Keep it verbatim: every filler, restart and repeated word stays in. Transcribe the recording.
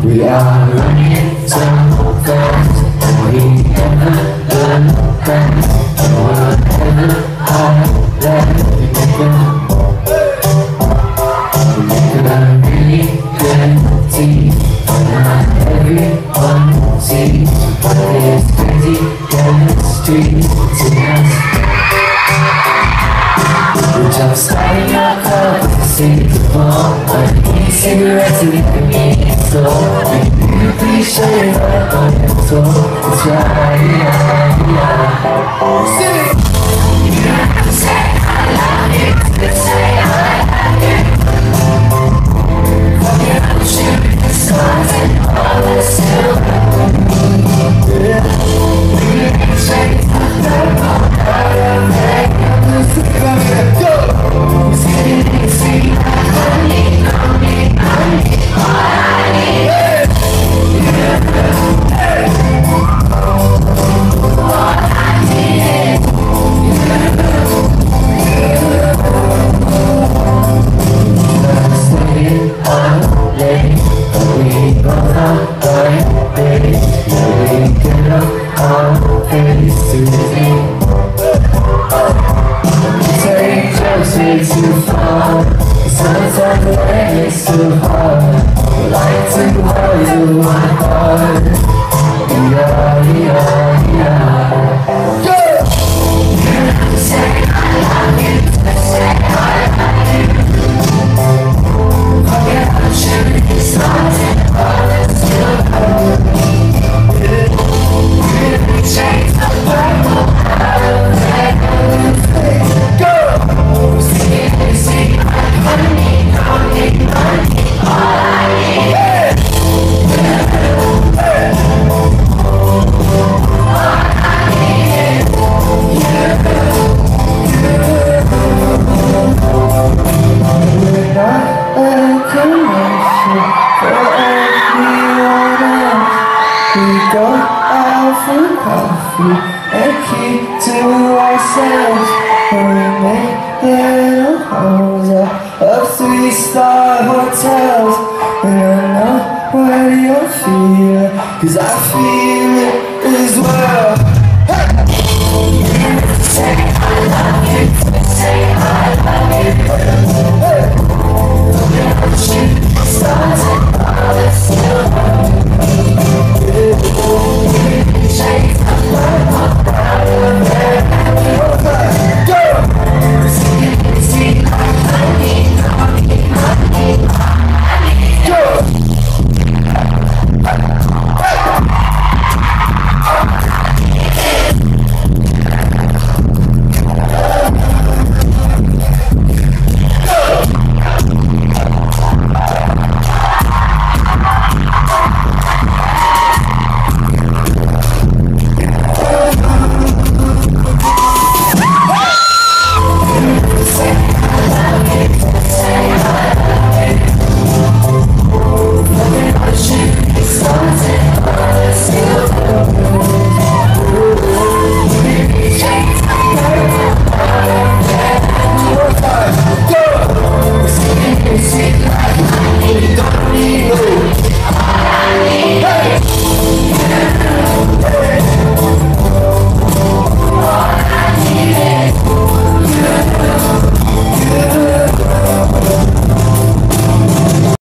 We are running so fast, and we never learn fast. Whatever I let it go, we make a really good team. Not everyone sees this crazy chemistry between us. We're just starting our cup to see the ball. I need cigarettes and we can make it slow. You appreciate what I'm told. It's right, yeah, yeah. Sing it! You don't have to say I love you, just say I love you. Fuck it, I'll shoot the stars and all the silver. Yeah. We can shake the purple out of it. Go! See, see, I need, I need, I need all I need. Hey! Yeah. Hey! All I need. I'm staying up late, but we both are right, baby. We get up our face to the take jokes way too far. Sometimes the way is too hard. We like to hold you my heart. Yeah, yeah, yeah. Go! You don't have to say I love you, just say I love you. Forget about shooting the stars and all the silver. You can change the purple out of red. Go! See, see, money, money, money, all I need. Hey! Hey! All I need is you. We're not a connection for everyone else. We go out for coffee and keep to ourselves. We make little homes out of three-star hotels. And I know what you're feeling, 'cause I feel it as well. Hey! You say I love you, say I love you.